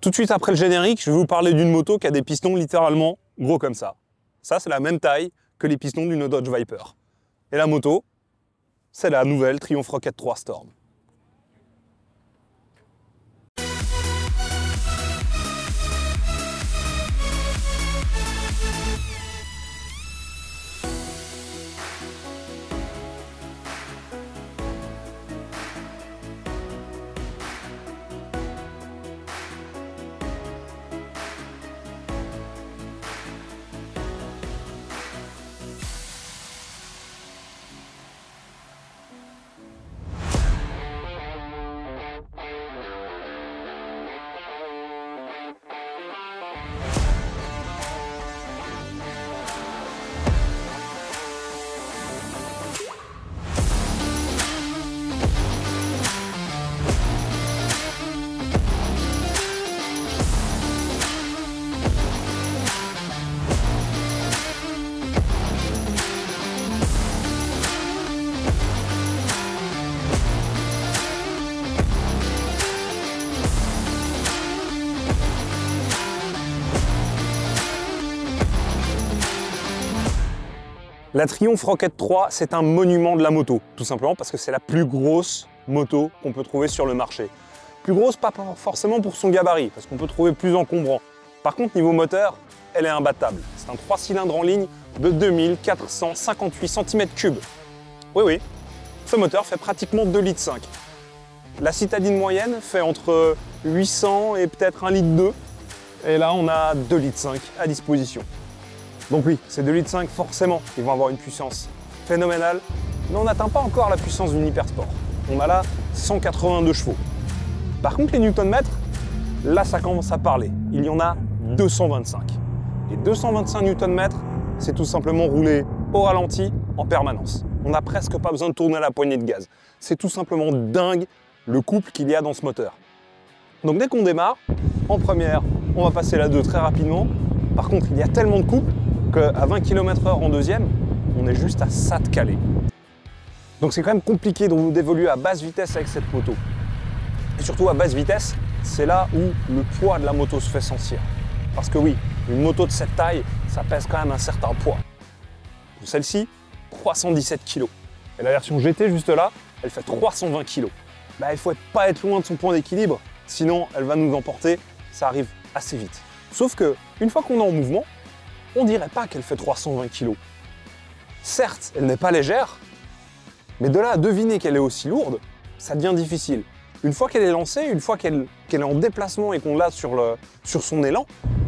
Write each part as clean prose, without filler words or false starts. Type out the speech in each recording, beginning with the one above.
Tout de suite après le générique, je vais vous parler d'une moto qui a des pistons littéralement gros comme ça. Ça, c'est la même taille que les pistons d'une Dodge Viper. Et la moto, c'est la nouvelle Triumph Rocket 3 Storm. La Triumph Rocket 3, c'est un monument de la moto, tout simplement parce que c'est la plus grosse moto qu'on peut trouver sur le marché. Plus grosse, pas forcément pour son gabarit, parce qu'on peut trouver plus encombrant. Par contre, niveau moteur, elle est imbattable. C'est un 3 cylindres en ligne de 2458 cm3. Oui, ce moteur fait pratiquement 2,5 litres. La citadine moyenne fait entre 800 et peut-être 1,2 litre. Et là, on a 2,5 litres à disposition. Donc oui, ces 2,5 litres, forcément, ils vont avoir une puissance phénoménale, mais on n'atteint pas encore la puissance d'une hypersport. On a là 182 chevaux. Par contre, les newton-mètres, là, ça commence à parler. Il y en a 225. Et 225 newton-mètres, c'est tout simplement rouler au ralenti en permanence. On n'a presque pas besoin de tourner la poignée de gaz. C'est tout simplement dingue le couple qu'il y a dans ce moteur. Donc dès qu'on démarre, en première, on va passer la 2 très rapidement. Par contre, il y a tellement de couple qu'à 20 km/h en deuxième, on est juste à ça de caler. Donc c'est quand même compliqué d'évoluer à basse vitesse avec cette moto. Et surtout à basse vitesse, c'est là où le poids de la moto se fait sentir. Parce que oui, une moto de cette taille, ça pèse quand même un certain poids. Pour celle-ci, 317 kg. Et la version GT juste là, elle fait 320 kg. Il faut pas être loin de son point d'équilibre, sinon elle va nous emporter, ça arrive assez vite. Sauf que, une fois qu'on est en mouvement, on dirait pas qu'elle fait 320 kg. Certes, elle n'est pas légère, mais de là à deviner qu'elle est aussi lourde, ça devient difficile. Une fois qu'elle est lancée, une fois qu'elle est en déplacement et qu'on l'a sur son élan,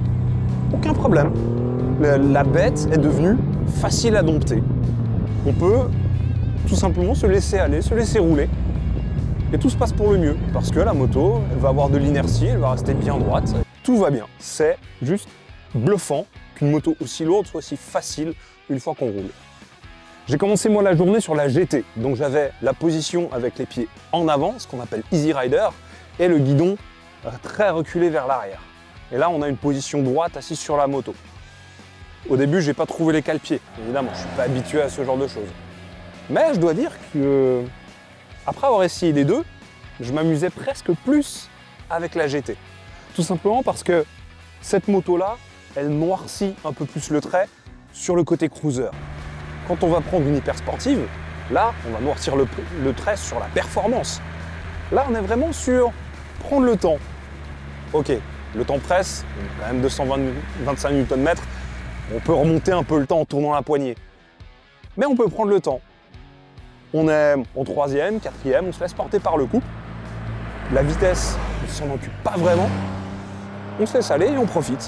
aucun problème. La bête est devenue facile à dompter. On peut tout simplement se laisser aller, se laisser rouler, et tout se passe pour le mieux, parce que la moto, elle va avoir de l'inertie, elle va rester bien droite. Tout va bien. C'est juste bluffant qu'une moto aussi lourde soit si facile une fois qu'on roule. J'ai commencé moi la journée sur la GT, donc j'avais la position avec les pieds en avant, ce qu'on appelle Easy Rider, et le guidon très reculé vers l'arrière. Et là, on a une position droite assise sur la moto. Au début, j'ai pas trouvé les cale-pieds, évidemment, je suis pas habitué à ce genre de choses. Mais je dois dire que, après avoir essayé les deux, je m'amusais presque plus avec la GT. Tout simplement parce que cette moto-là, elle noircit un peu plus le trait sur le côté cruiser. Quand on va prendre une hyper sportive, là, on va noircir le trait sur la performance. Là, on est vraiment sur prendre le temps. Ok, le temps presse, on a quand même 225 Nm. On peut remonter un peu le temps en tournant la poignée. Mais on peut prendre le temps. On est en troisième, quatrième, on se laisse porter par le couple. La vitesse, on ne s'en occupe pas vraiment. On se laisse aller et on profite.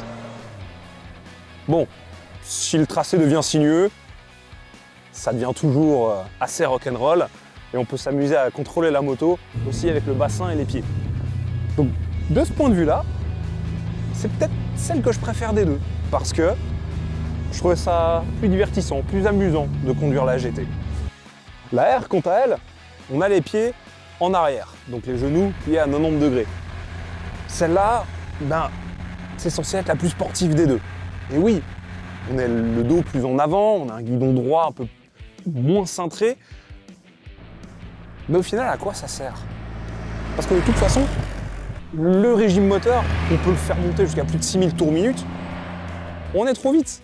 Bon, si le tracé devient sinueux, ça devient toujours assez rock'n'roll et on peut s'amuser à contrôler la moto aussi avec le bassin et les pieds. Donc, de ce point de vue-là, c'est peut-être celle que je préfère des deux parce que je trouvais ça plus divertissant, plus amusant de conduire la GT. La R, quant à elle, on a les pieds en arrière, donc les genoux pliés à 90 degrés. Celle-là, c'est censé être la plus sportive des deux. Et oui, on a le dos plus en avant, on a un guidon droit un peu moins cintré. Mais au final, à quoi ça sert? Parce que de toute façon, le régime moteur, on peut le faire monter jusqu'à plus de 6000 tours minute, on est trop vite.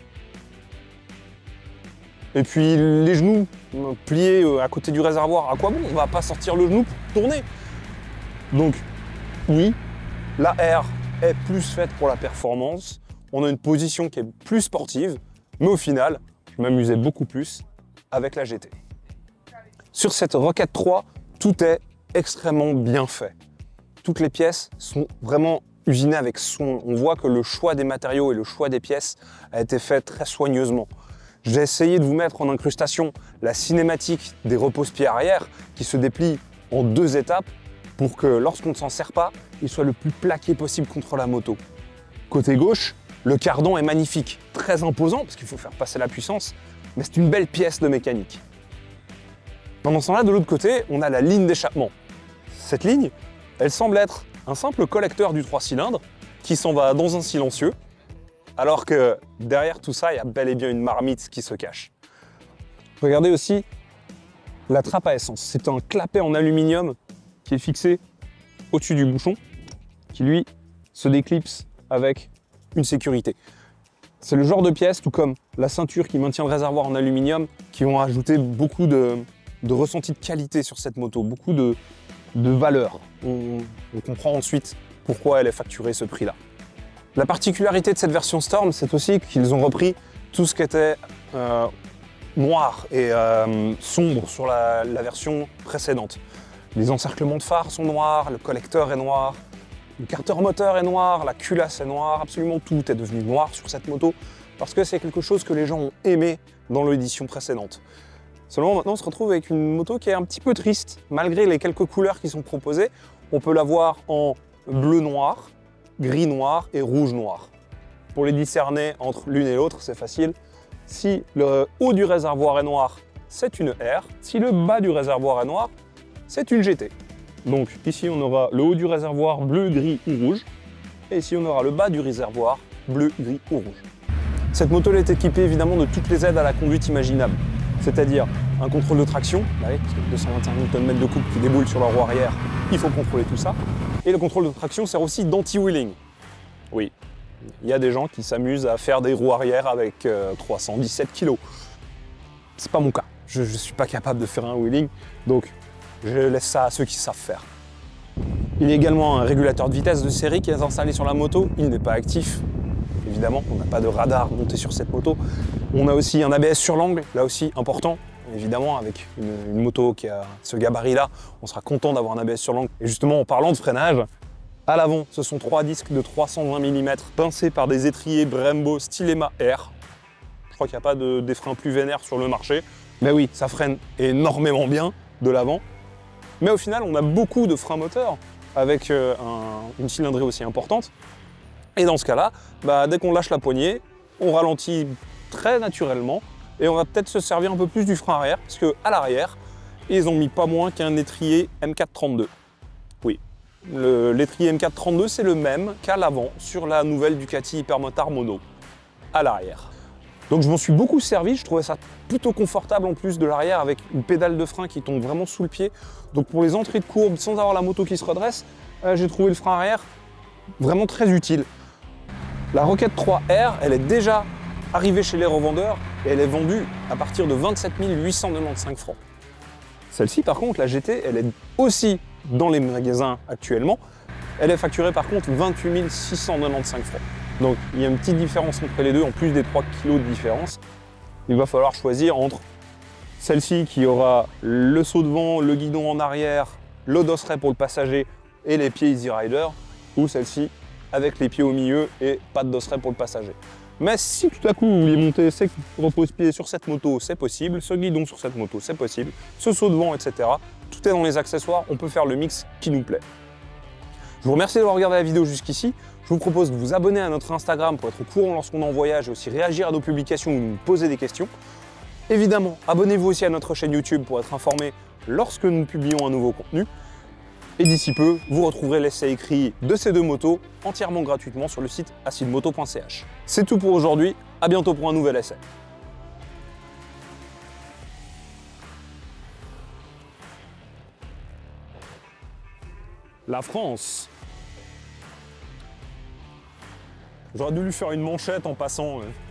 Et puis les genoux pliés à côté du réservoir, à quoi bon? On va pas sortir le genou pour tourner. Donc oui, la R est plus faite pour la performance, on a une position qui est plus sportive, mais au final, je m'amusais beaucoup plus avec la GT. Sur cette Rocket 3, tout est extrêmement bien fait. Toutes les pièces sont vraiment usinées avec soin. On voit que le choix des matériaux et le choix des pièces a été fait très soigneusement. J'ai essayé de vous mettre en incrustation la cinématique des repose-pieds arrière qui se déplie en 2 étapes pour que lorsqu'on ne s'en sert pas, il soit le plus plaqué possible contre la moto. Côté gauche, le cardan est magnifique, très imposant parce qu'il faut faire passer la puissance, mais c'est une belle pièce de mécanique. Pendant ce temps-là, de l'autre côté, on a la ligne d'échappement. Cette ligne, elle semble être un simple collecteur du 3 cylindres qui s'en va dans un silencieux, alors que derrière tout ça, il y a bel et bien une marmite qui se cache. Regardez aussi la trappe à essence. C'est un clapet en aluminium qui est fixé au-dessus du bouchon, qui lui se déclipse avec une sécurité. C'est le genre de pièce, tout comme la ceinture qui maintient le réservoir en aluminium, qui vont ajouter beaucoup de ressenti de qualité sur cette moto, beaucoup de valeur. On comprend ensuite pourquoi elle est facturée ce prix-là. La particularité de cette version Storm, c'est aussi qu'ils ont repris tout ce qui était noir et sombre sur la version précédente. Les encerclements de phare sont noirs, le collecteur est noir, le carter moteur est noir, la culasse est noire, absolument tout est devenu noir sur cette moto parce que c'est quelque chose que les gens ont aimé dans l'édition précédente. Seulement maintenant on se retrouve avec une moto qui est un petit peu triste, malgré les quelques couleurs qui sont proposées. On peut la voir en bleu-noir, gris-noir et rouge-noir. Pour les discerner entre l'une et l'autre, c'est facile. Si le haut du réservoir est noir, c'est une R. Si le bas du réservoir est noir, c'est une GT. Donc ici on aura le haut du réservoir bleu, gris ou rouge. Et ici on aura le bas du réservoir bleu, gris ou rouge. Cette moto est équipée évidemment de toutes les aides à la conduite imaginables. C'est-à-dire un contrôle de traction, parce que 225 Nm de couple qui déboule sur la roue arrière, il faut contrôler tout ça. Et le contrôle de traction sert aussi d'anti-wheeling. Oui, il y a des gens qui s'amusent à faire des roues arrière avec 317 kg. C'est pas mon cas. Je ne suis pas capable de faire un wheeling, donc je laisse ça à ceux qui savent faire. Il y a également un régulateur de vitesse de série qui est installé sur la moto. Il n'est pas actif. Évidemment, on n'a pas de radar monté sur cette moto. On a aussi un ABS sur l'angle, là aussi important. Évidemment, avec une moto qui a ce gabarit-là, on sera content d'avoir un ABS sur l'angle. Et justement, en parlant de freinage, à l'avant, ce sont 3 disques de 320 mm pincés par des étriers Brembo Stylema R. Je crois qu'il n'y a pas des freins plus vénères sur le marché. Mais oui, ça freine énormément bien de l'avant. Mais au final, on a beaucoup de freins moteurs avec une cylindrée aussi importante. Et dans ce cas-là, dès qu'on lâche la poignée, on ralentit très naturellement et on va peut-être se servir un peu plus du frein arrière parce qu'à l'arrière, ils ont mis pas moins qu'un étrier M432. Oui, l'étrier M432, c'est le même qu'à l'avant sur la nouvelle Ducati Hypermotard Mono, à l'arrière. Donc je m'en suis beaucoup servi, je trouvais ça plutôt confortable en plus de l'arrière avec une pédale de frein qui tombe vraiment sous le pied. Donc pour les entrées de courbe sans avoir la moto qui se redresse, j'ai trouvé le frein arrière vraiment très utile. La Rocket 3R, elle est déjà arrivée chez les revendeurs et elle est vendue à partir de 27 895 francs. Celle-ci par contre, la GT, elle est aussi dans les magasins actuellement. Elle est facturée par contre 28 695 francs. Donc il y a une petite différence entre les deux, en plus des 3 kg de différence. Il va falloir choisir entre celle-ci qui aura le saut devant, le guidon en arrière, le dosseret pour le passager et les pieds Easy Rider, ou celle-ci avec les pieds au milieu et pas de dosseret pour le passager. Mais si tout à coup vous voulez monter ces repose-pieds sur cette moto, c'est possible, ce guidon sur cette moto, c'est possible, ce saut devant, etc. Tout est dans les accessoires, on peut faire le mix qui nous plaît. Je vous remercie d'avoir regardé la vidéo jusqu'ici. Je vous propose de vous abonner à notre Instagram pour être au courant lorsqu'on est en voyage et aussi réagir à nos publications ou nous poser des questions. Évidemment, abonnez-vous aussi à notre chaîne YouTube pour être informé lorsque nous publions un nouveau contenu. Et d'ici peu, vous retrouverez l'essai écrit de ces deux motos entièrement gratuitement sur le site acidmoto.ch. C'est tout pour aujourd'hui, à bientôt pour un nouvel essai. La France. J'aurais dû lui faire une manchette en passant.